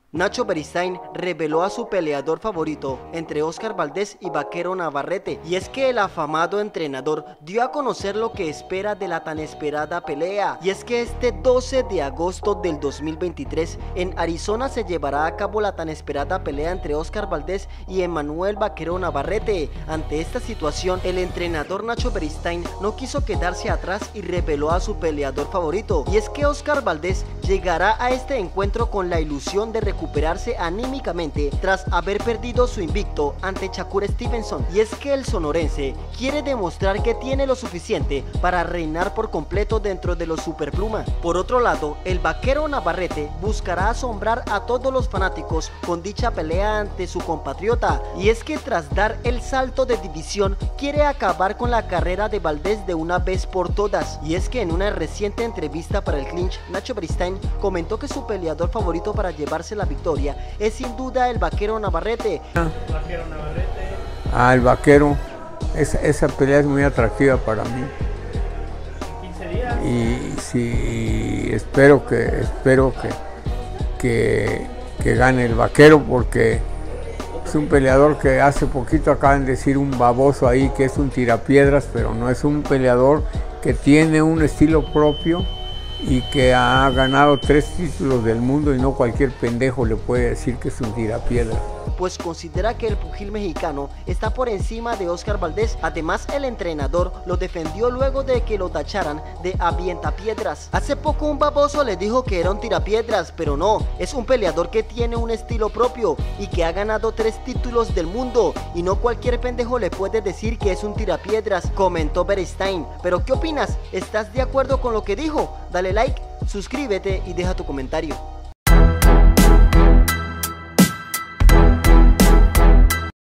Nacho Beristain reveló a su peleador favorito entre Oscar Valdez y Vaquero Navarrete, y es que el afamado entrenador dio a conocer lo que espera de la tan esperada pelea, y es que este 12 de agosto del 2023 en Arizona se llevará a cabo la tan esperada pelea entre Oscar Valdez y Emmanuel Vaquero Navarrete. Ante esta situación, el entrenador Nacho Beristain no quiso quedarse atrás y reveló a su peleador favorito, y es que Oscar Valdez llegará a este encuentro con la ilusión de recuperarse anímicamente tras haber perdido su invicto ante Shakur Stevenson, y es que el sonorense quiere demostrar que tiene lo suficiente para reinar por completo dentro de los superpluma. Por otro lado, el Vaquero Navarrete buscará asombrar a todos los fanáticos con dicha pelea ante su compatriota, y es que tras dar el salto de división quiere acabar con la carrera de Valdez de una vez por todas, y es que en una reciente entrevista para el Clinch, Nacho Beristain comentó que su peleador favorito para llevarse la victoria es sin duda el Vaquero Navarrete. El Vaquero, esa pelea es muy atractiva para mí. 15 días. Y sí, espero que gane el Vaquero, porque es un peleador que hace poquito acaban de decir un baboso ahí que es un tirapiedras, pero no, es un peleador que tiene un estilo propio y que ha ganado 3 títulos del mundo, y no cualquier pendejo le puede decir que es un tirapiedras. Pues considera que el pugil mexicano está por encima de Oscar Valdez. Además, el entrenador lo defendió luego de que lo tacharan de avientapiedras. Hace poco un baboso le dijo que era un tirapiedras, pero no, es un peleador que tiene un estilo propio y que ha ganado 3 títulos del mundo, y no cualquier pendejo le puede decir que es un tirapiedras, comentó Beristain. Pero ¿qué opinas? ¿Estás de acuerdo con lo que dijo? Dale like, suscríbete y deja tu comentario.